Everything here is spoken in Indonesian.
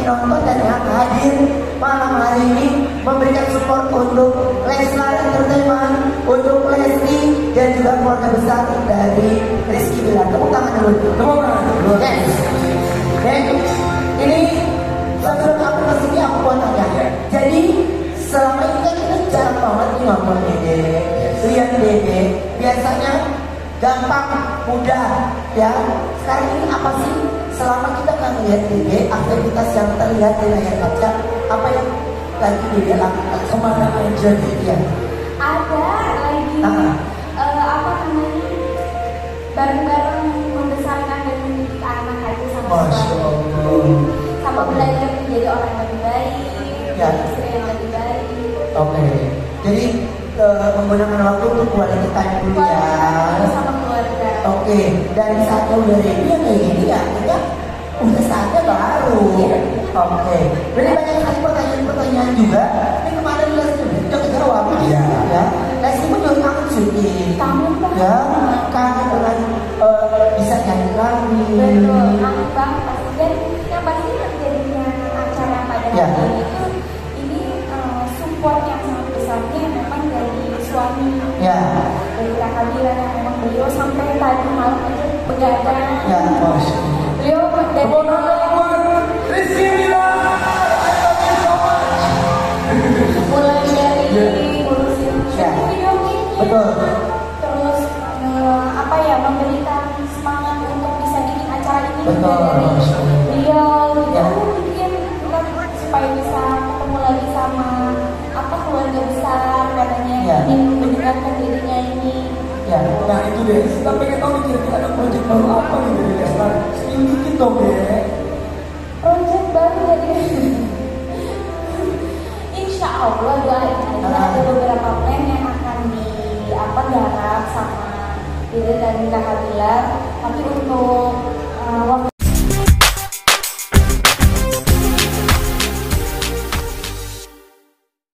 nonton dan yang hadir malam hari ini memberikan support untuk Leslar Entertainment, untuk Lesti dan juga keluarga besar dari Rizky Bilar. Tepuk tangan dulu. Tepuk tangan dulu. Yes. Oke. Ini sebelum aku masuk ini aku mau tanya. Jadi selama ini kan kita jarang banget nih nonton Dede. Lihat Dede biasanya gampang, mudah, ya. Sekarang ini apa sih selama kita nggak melihat Dede, aktivitas yang terlihat di layar kaca, apa yang lagi Dede lakukan? Kemana aja Dede? Ya. Ada lagi apa namanya, bareng-bareng membesarkan dan mendidik anak itu sama sama belajar menjadi orang yang lebih baik, ya. Istri yang lebih baik. Oke. Jadi menggunakan waktu untuk quality time dulu ya. Sama keluarga. Oke. Dan saat udah ready ya kayak gini ya, ya udah saatnya baru. Oke. Berarti banyak sekali pertanyaan-pertanyaan juga. Ini kemarin Lesti udah kejawab ya. Ya. Lesti pun juga kangen syuting. Kangen banget. Ya. Kangen dengan bisa nyanyi lagi. Betul. Kangen banget pasti. Dan yang pasti terjadinya acara pada hari itu ini support yang sangat besarnya memang dari suami. Ya. Dari kakak Bila yang memang beliau sampai tadi malam aja begadang. Ya. Beliau dari Rizky Bilar. mulai dari ngurusin video ini, betul. terus apa ya, memberikan semangat untuk bisa bikin acara ini. Betul. Dari beliau Ya. bikin kita supaya bisa ketemu lagi sama apa keluarga besar katanya, Ya. ingin mendengarkan dirinya ini. Ya, nah itu deh. Kita pengen tahu kira-kira ada proyek baru apa nih dari Leslar? Sedikit dong deh. Project baru dari Insya Allah doain aja ada beberapa plan yang akan garap sama Dede dan Kakak Bilar. Tapi untuk waktu